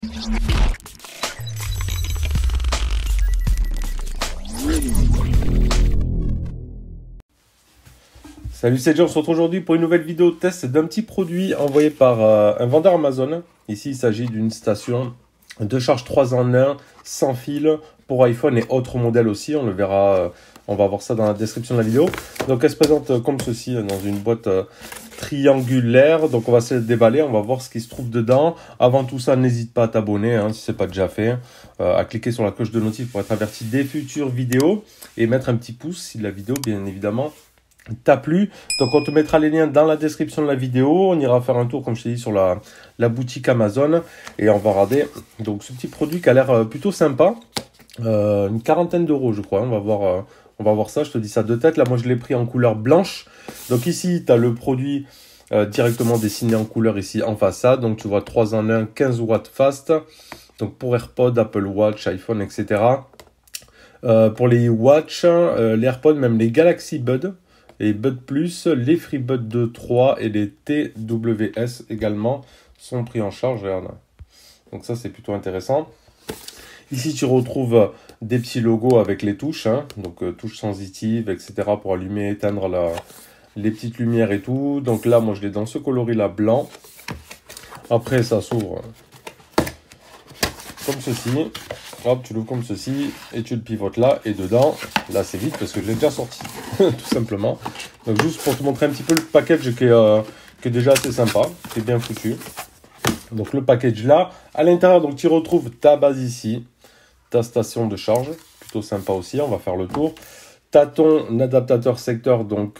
Salut, c'est John, on se retrouve aujourd'hui pour une nouvelle vidéo test d'un petit produit envoyé par un vendeur Amazon. Ici, il s'agit d'une station de charge 3 en 1, sans fil, pour iPhone et autres modèles aussi. On le verra, on va voir ça dans la description de la vidéo. Donc, elle se présente comme ceci, dans une boîte triangulaire. Donc, on va se déballer, on va voir ce qui se trouve dedans. Avant tout ça, n'hésite pas à t'abonner, si ce n'est pas déjà fait, à cliquer sur la cloche de notif pour être averti des futures vidéos et mettre un petit pouce si la vidéo, bien évidemment, t'a plu. Donc on te mettra les liens dans la description de la vidéo. On ira faire un tour, comme je t'ai dit, sur la boutique Amazon et on va regarder donc ce petit produit qui a l'air plutôt sympa. Une quarantaine d'euros, je crois. On va voir ça. Je te dis ça de tête. Là, moi, je l'ai pris en couleur blanche. Donc ici, tu as le produit directement dessiné en couleur ici en façade. Donc tu vois 3 en 1, 15 watts fast. Donc pour AirPods, Apple Watch, iPhone, etc. Pour les Watch, les AirPods, même les Galaxy Buds. Les Buds Plus, les FreeBuds 2, 3 et les TWS également sont pris en charge. Regarde. Donc ça, c'est plutôt intéressant. Ici, tu retrouves des petits logos avec les touches. Donc touches sensitives, etc. pour allumer, éteindre les petites lumières et tout. Donc là, moi, je l'ai dans ce coloris-là blanc. Après, ça s'ouvre comme ceci. Hop, tu l'ouvres comme ceci et tu le pivotes là et dedans, là c'est vite parce que je l'ai déjà sorti, tout simplement. Donc juste pour te montrer un petit peu le package qui est déjà assez sympa, qui est bien foutu. Donc le package là, à l'intérieur, donc tu retrouves ta base ici, ta station de charge, plutôt sympa aussi, on va faire le tour. Tu as ton adaptateur secteur, donc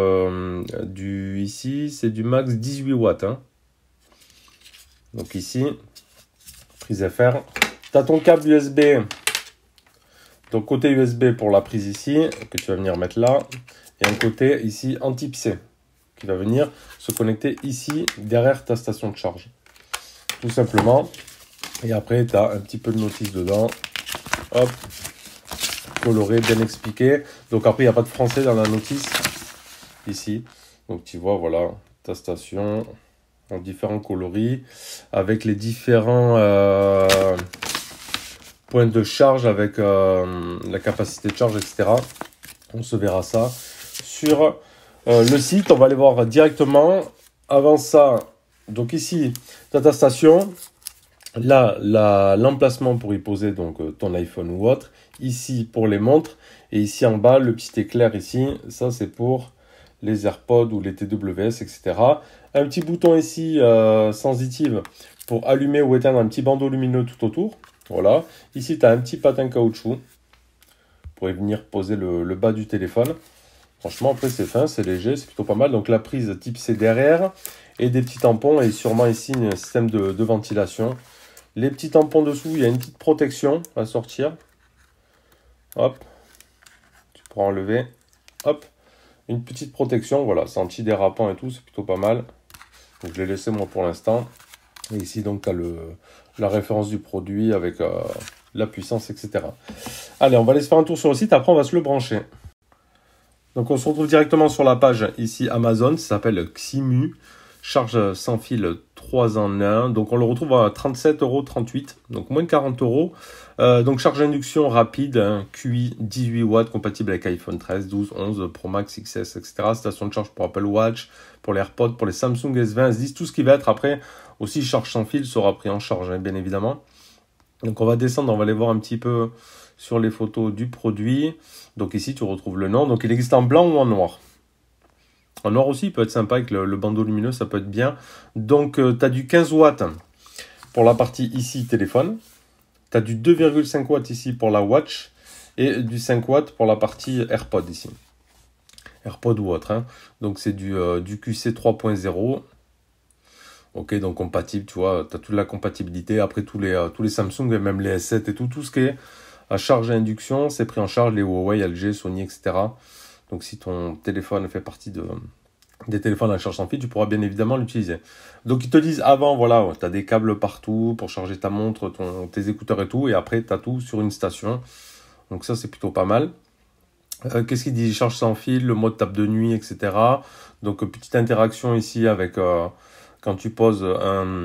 ici c'est du max 18 watts. Donc ici, prise FR. Tu as ton câble USB, donc côté USB pour la prise ici, que tu vas venir mettre là, et un côté ici en type C, qui va venir se connecter ici, derrière ta station de charge. Tout simplement. Et après, tu as un petit peu de notice dedans. Hop, coloré, bien expliqué. Donc après, il n'y a pas de français dans la notice, ici. Donc tu vois, voilà, ta station en différents coloris, avec les différents... point de charge avec la capacité de charge, etc. On se verra ça sur le site. On va aller voir directement. Avant ça, donc ici, tu as ta station. Là, l'emplacement pour y poser donc ton iPhone ou autre. Ici, pour les montres. Et ici, en bas, le petit éclair ici. Ça, c'est pour les AirPods ou les TWS, etc. Un petit bouton ici, sensitive, pour allumer ou éteindre un petit bandeau lumineux tout autour. Voilà, ici tu as un petit patin caoutchouc pour y venir poser le bas du téléphone. Franchement, après c'est fin, c'est léger, c'est plutôt pas mal. Donc la prise type C derrière et des petits tampons et sûrement ici un système de ventilation. Les petits tampons dessous, il y a une petite protection à sortir. Hop, tu pourras enlever. Hop, une petite protection, voilà, c'est anti-dérapant et tout, c'est plutôt pas mal. Donc je l'ai laissé moi pour l'instant. Et ici donc tu as la référence du produit avec la puissance, etc. Allez, on va aller se faire un tour sur le site, après on va se le brancher. Donc on se retrouve directement sur la page ici Amazon, ça s'appelle Ximu, charge sans fil 3 en 1. Donc on le retrouve à 37,38 €, donc moins de 40 €. Donc charge induction rapide, QI 18 watts, compatible avec iPhone 13, 12, 11, Pro Max, XS, etc. Station de charge pour Apple Watch, pour les AirPods, pour les Samsung S20, S10, tout ce qui va être après. Aussi, charge sans fil sera pris en charge, bien évidemment. Donc on va descendre, on va aller voir un petit peu sur les photos du produit. Donc ici, tu retrouves le nom. Donc il existe en blanc ou en noir. En noir aussi, il peut être sympa avec le bandeau lumineux, ça peut être bien. Donc tu as du 15 watts pour la partie ici téléphone. Tu as du 2,5 watts ici pour la watch. Et du 5 watts pour la partie AirPod ici. AirPod ou autre. Donc c'est du QC 3.0. Ok, donc compatible, tu vois, tu as toute la compatibilité. Après, tous les Samsung, et même les S7 et tout ce qui est à charge et induction, c'est pris en charge, les Huawei, LG, Sony, etc. Donc, si ton téléphone fait partie des téléphones à charge sans fil, tu pourras bien évidemment l'utiliser. Donc, ils te disent avant, voilà, tu as des câbles partout pour charger ta montre, tes écouteurs et tout. Et après, tu as tout sur une station. Donc, ça, c'est plutôt pas mal. Qu'est-ce qu'il dit? Charge sans fil, le mode table de nuit, etc. Donc, petite interaction ici avec... quand tu poses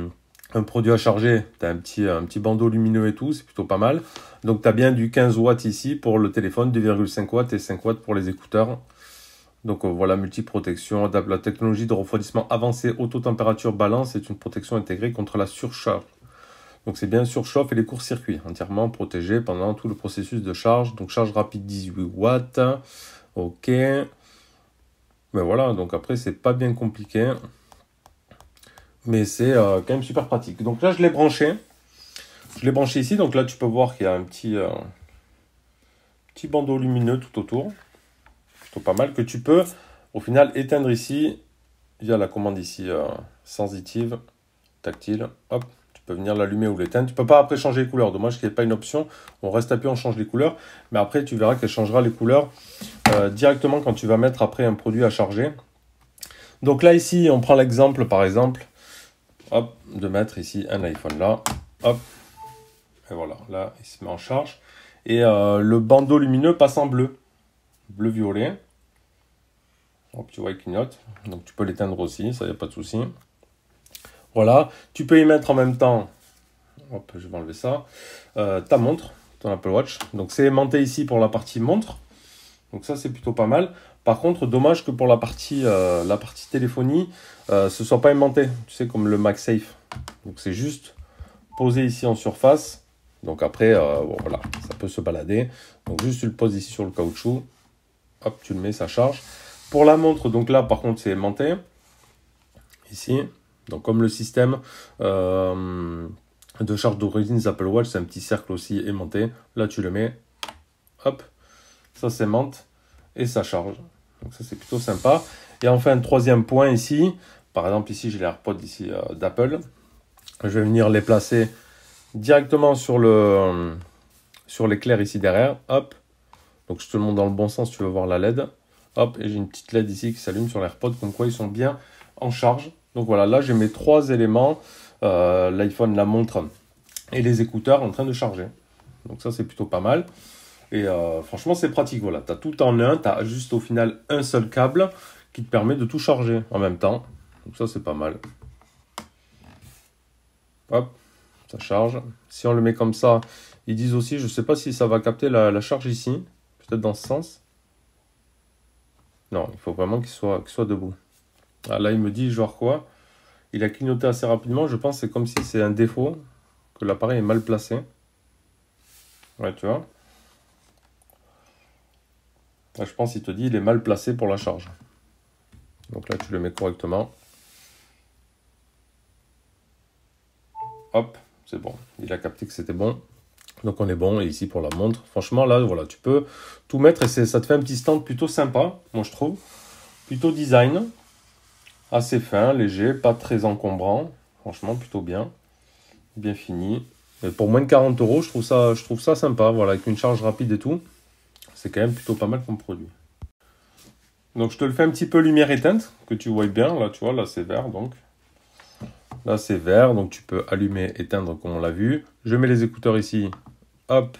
un produit à charger, tu as un petit bandeau lumineux et tout, c'est plutôt pas mal. Donc tu as bien du 15 watts ici pour le téléphone, 2,5 watts et 5 watts pour les écouteurs. Donc voilà, multi-protection, adapte la technologie de refroidissement avancée, auto-température balance, c'est une protection intégrée contre la surcharge. Donc c'est bien surchauffe et les courts-circuits, entièrement protégé pendant tout le processus de charge. Donc charge rapide 18 watts, ok. Ben voilà, donc après c'est pas bien compliqué. Mais c'est quand même super pratique. Donc là je l'ai branché. Je l'ai branché ici, donc là tu peux voir qu'il y a un petit bandeau lumineux tout autour. Plutôt pas mal, que tu peux au final éteindre ici via la commande ici sensitive, tactile. Hop, tu peux venir l'allumer ou l'éteindre. Tu peux pas après changer les couleurs. Dommage qu'il n'y ait pas une option. On reste appuyé, on change les couleurs. Mais après tu verras qu'elle changera les couleurs directement quand tu vas mettre après un produit à charger. Donc là ici on prend l'exemple par exemple, hop, de mettre ici un iPhone là. Hop. Et voilà, là, il se met en charge. Et le bandeau lumineux passe en bleu. Bleu-violet. Hop, tu vois, il clignote. Donc, tu peux l'éteindre aussi, ça, il n'y a pas de souci. Voilà. Tu peux y mettre en même temps, hop, je vais enlever ça, ta montre, ton Apple Watch. Donc, c'est aimanté ici pour la partie montre. Donc, ça, c'est plutôt pas mal. Par contre, dommage que pour la partie téléphonie, ce ne soit pas aimanté. Tu sais, comme le MagSafe. Donc, c'est juste posé ici en surface. Donc après, bon, voilà, ça peut se balader. Donc juste tu le poses ici sur le caoutchouc. Hop, tu le mets, ça charge. Pour la montre, donc là par contre c'est aimanté. Ici. Donc comme le système de charge d'origine des Apple Watch, c'est un petit cercle aussi aimanté. Là tu le mets. Hop, ça s'aimante et ça charge. Donc ça c'est plutôt sympa. Et enfin un troisième point ici. Par exemple ici j'ai les AirPods ici d'Apple. Je vais venir les placer directement sur l'éclair ici derrière, hop, donc je te le montre dans le bon sens, tu veux voir la LED, hop, et j'ai une petite LED ici qui s'allume sur l'AirPod, comme quoi ils sont bien en charge. Donc voilà, là j'ai mes trois éléments, l'iPhone, la montre et les écouteurs en train de charger. Donc ça c'est plutôt pas mal, et franchement c'est pratique, voilà, tu as tout en un, tu as juste au final un seul câble qui te permet de tout charger en même temps, donc ça c'est pas mal. Hop. Ça charge. Si on le met comme ça, ils disent aussi, je ne sais pas si ça va capter la charge ici. Peut-être dans ce sens. Non, il faut vraiment qu'il soit debout. Ah, là, il me dit genre quoi? Il a clignoté assez rapidement. Je pense que c'est comme si c'est un défaut, que l'appareil est mal placé. Ouais, tu vois. Là, je pense qu'il te dit il est mal placé pour la charge. Donc là, tu le mets correctement. Hop. C'est bon, il a capté que c'était bon. Donc on est bon. Et ici pour la montre, franchement là, voilà, tu peux tout mettre et ça te fait un petit stand plutôt sympa, moi je trouve. Plutôt design, assez fin, léger, pas très encombrant. Franchement, plutôt bien. Bien fini. Et pour moins de 40 €, je trouve ça sympa. Voilà, avec une charge rapide et tout. C'est quand même plutôt pas mal comme produit. Donc je te le fais un petit peu lumière éteinte, que tu vois bien. Là, tu vois, là c'est vert donc. Là, c'est vert, donc tu peux allumer, éteindre comme on l'a vu. Je mets les écouteurs ici. Hop.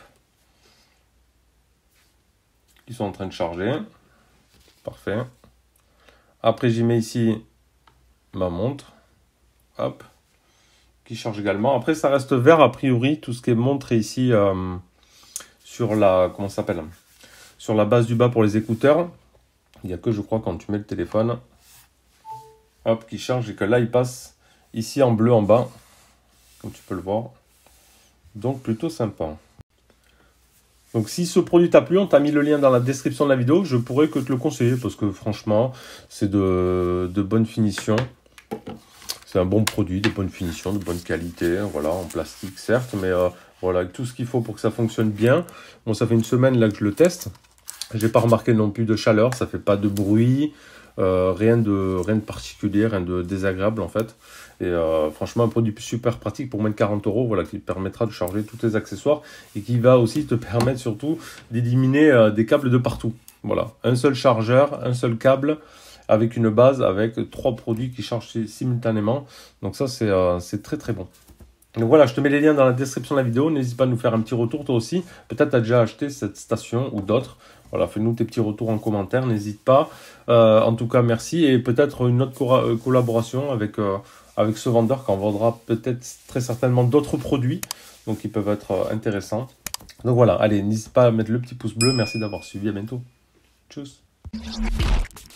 Ils sont en train de charger. Parfait. Après, j'y mets ici ma montre. Hop. Qui charge également. Après, ça reste vert a priori. Tout ce qui est montre ici sur la... Comment ça s'appelle? Sur la base du bas pour les écouteurs. Il n'y a que, je crois, quand tu mets le téléphone. Hop, qui charge et que là, il passe... Ici en bleu en bas, comme tu peux le voir. Donc plutôt sympa. Donc si ce produit t'a plu, on t'a mis le lien dans la description de la vidéo. Je pourrais que te le conseiller parce que franchement, c'est de bonne finition. C'est un bon produit, de bonne finition, de bonne qualité. Voilà, en plastique certes, mais voilà, avec tout ce qu'il faut pour que ça fonctionne bien. Bon, ça fait une semaine là que je le teste. J'ai pas remarqué non plus de chaleur, ça fait pas de bruit. Rien de particulier, rien de désagréable en fait. Et franchement, un produit super pratique pour moins de 40 €, voilà, qui te permettra de charger tous tes accessoires et qui va aussi te permettre surtout d'éliminer des câbles de partout. Voilà, un seul chargeur, un seul câble avec une base avec 3 produits qui chargent simultanément. Donc ça, c'est très très bon. Donc voilà, je te mets les liens dans la description de la vidéo. N'hésite pas à nous faire un petit retour toi aussi. Peut-être tu as déjà acheté cette station ou d'autres. Voilà, fais-nous tes petits retours en commentaire, n'hésite pas. En tout cas, merci. Et peut-être une autre collaboration avec avec ce vendeur quand on vendra peut-être très certainement d'autres produits. Donc ils peuvent être intéressants. Donc voilà, allez, n'hésite pas à mettre le petit pouce bleu. Merci d'avoir suivi, à bientôt. Tchuss.